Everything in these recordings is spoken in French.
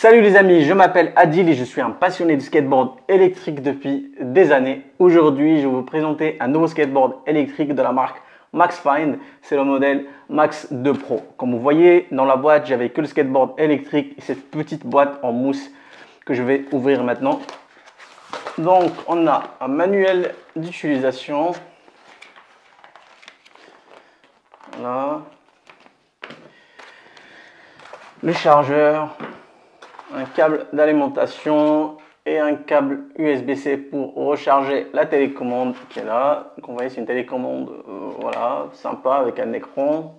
Salut les amis, je m'appelle Adil et je suis un passionné de skateboard électrique depuis des années. Aujourd'hui, je vais vous présenter un nouveau skateboard électrique de la marque Maxfind. C'est le modèle Max 2 Pro. Comme vous voyez, dans la boîte, j'avais que le skateboard électrique et cette petite boîte en mousse que je vais ouvrir maintenant. Donc, on a un manuel d'utilisation. Voilà. Le chargeur, un câble d'alimentation et un câble USB-C pour recharger la télécommande qui est là. Donc, vous voyez, c'est une télécommande voilà, sympa avec un écran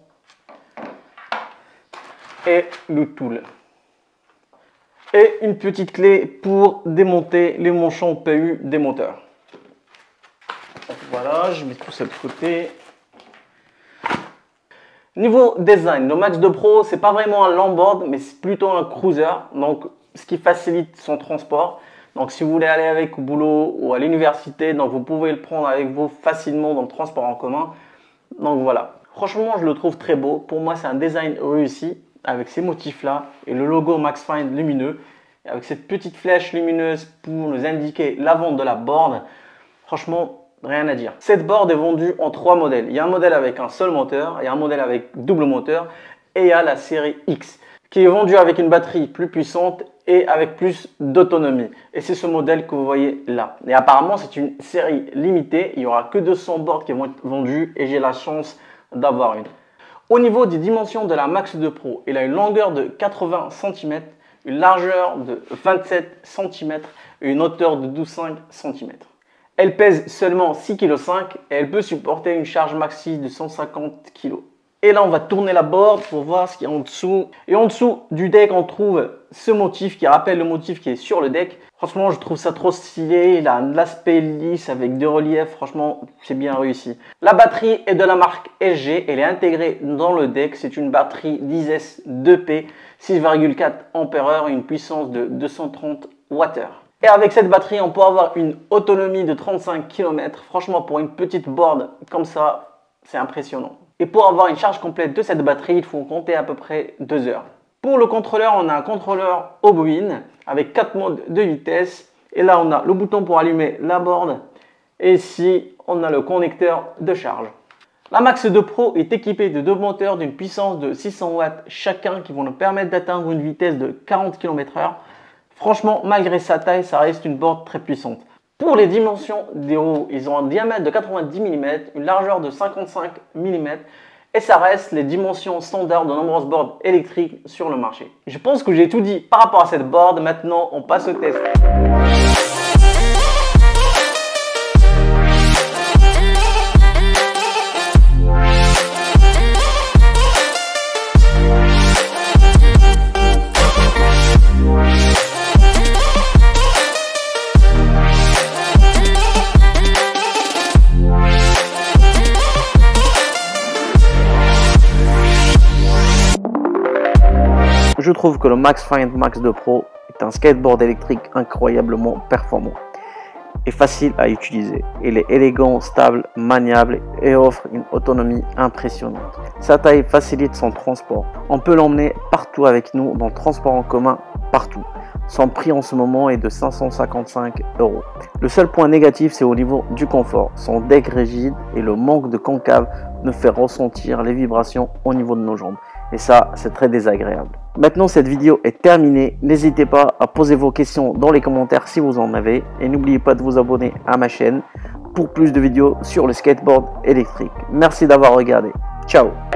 et le tool. Et une petite clé pour démonter les manchons PU des moteurs. Donc, voilà, je mets tout ça de côté. Niveau design, le Max 2 Pro, c'est pas vraiment un longboard, mais c'est plutôt un cruiser, donc ce qui facilite son transport. Donc si vous voulez aller avec au boulot ou à l'université, donc vous pouvez le prendre avec vous facilement dans le transport en commun. Donc voilà, franchement je le trouve très beau. Pour moi c'est un design réussi avec ces motifs là et le logo Maxfind lumineux, et avec cette petite flèche lumineuse pour nous indiquer l'avant de la board. Franchement, rien à dire. Cette board est vendue en 3 modèles. Il y a un modèle avec un seul moteur, il y a un modèle avec double moteur et il y a la série X qui est vendue avec une batterie plus puissante et avec plus d'autonomie. Et c'est ce modèle que vous voyez là. Et apparemment, c'est une série limitée. Il n'y aura que 200 boards qui vont être vendus et j'ai la chance d'avoir une. Au niveau des dimensions de la Max 2 Pro, il a une longueur de 80 cm, une largeur de 27 cm et une hauteur de 12,5 cm. Elle pèse seulement 6,5 kg et elle peut supporter une charge maxi de 150 kg. Et là, on va tourner la board pour voir ce qu'il y a en dessous. Et en dessous du deck, on trouve ce motif qui rappelle le motif qui est sur le deck. Franchement, je trouve ça trop stylé. Il a un aspect lisse avec des reliefs. Franchement, c'est bien réussi. La batterie est de la marque LG. Elle est intégrée dans le deck. C'est une batterie 10S 2P, 6,4 Ah et une puissance de 230 Wh. Et avec cette batterie, on peut avoir une autonomie de 35 km. Franchement, pour une petite board comme ça, c'est impressionnant. Et pour avoir une charge complète de cette batterie, il faut compter à peu près 2 heures. Pour le contrôleur, on a un contrôleur au bobine avec 4 modes de vitesse. Et là, on a le bouton pour allumer la board. Et ici, on a le connecteur de charge. La Max 2 Pro est équipée de 2 moteurs d'une puissance de 600 watts chacun qui vont nous permettre d'atteindre une vitesse de 40 km/h. Franchement, malgré sa taille, ça reste une board très puissante. Pour les dimensions des roues, ils ont un diamètre de 90 mm, une largeur de 55 mm et ça reste les dimensions standards de nombreuses boards électriques sur le marché. Je pense que j'ai tout dit par rapport à cette board. Maintenant, on passe au test. Je trouve que le Maxfind Max 2 Pro est un skateboard électrique incroyablement performant et facile à utiliser. Il est élégant, stable, maniable et offre une autonomie impressionnante. Sa taille facilite son transport. On peut l'emmener partout avec nous dans le transport en commun, partout. Son prix en ce moment est de 555 €. Le seul point négatif, c'est au niveau du confort. Son deck rigide et le manque de concave nous fait ressentir les vibrations au niveau de nos jambes. Et ça, c'est très désagréable. Maintenant, cette vidéo est terminée. N'hésitez pas à poser vos questions dans les commentaires si vous en avez. Et n'oubliez pas de vous abonner à ma chaîne pour plus de vidéos sur le skateboard électrique. Merci d'avoir regardé. Ciao!